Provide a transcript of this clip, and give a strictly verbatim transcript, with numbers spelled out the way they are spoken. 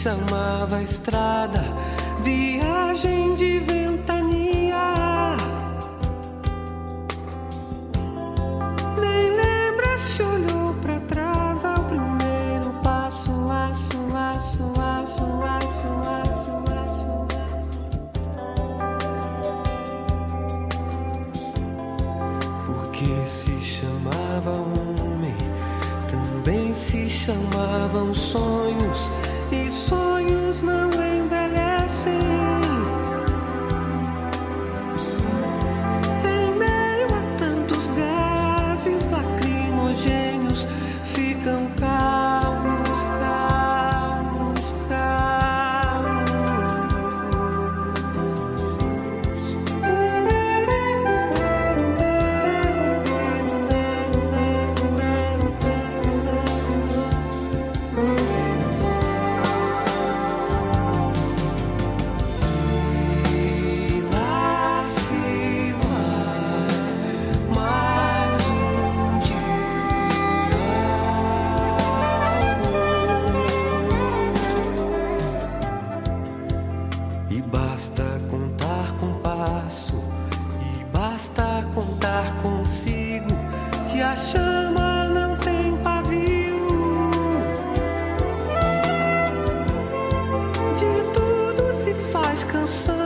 chamava estrada, viagem de ventania. Nem lembra se olhou pra trás ao primeiro passo, aço, aço, aço, aço, aço, aço, aço. Porque se chamava homem, também se chamavam sonhos, e sonhos não envelhecem. Em meio a tantos gases lacrimogêneos, ficam calmos, calmos, calmos. E basta contar com passo, e basta contar consigo, que a chama não tem pavio. De tudo se faz canção.